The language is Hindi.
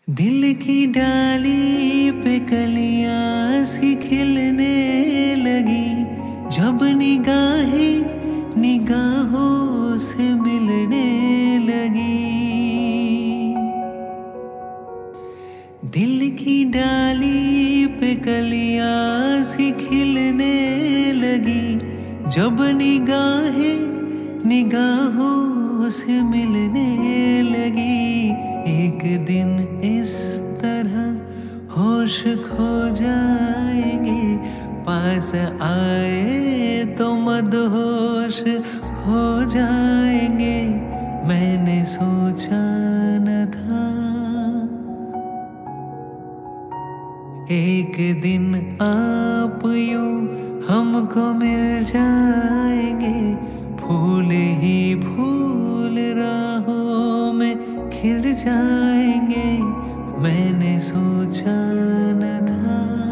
दिल की डाली पे कलियां सी खिलने लगी, जब निगाहें निगाहों से मिलने लगी। दिल की डाली पे कलियां सी खिलने लगी, जब निगाहें निगाहों से मिलने लगी। एक दिन इस तरह होश खो जाएंगे, पास आए तो मदहोश हो जाएंगे। मैंने सोचा न था एक दिन आप यूं हमको मिल जाएंगे, फूल ही फूल राहों में खिल जाएंगे। मैंने सोचा न था।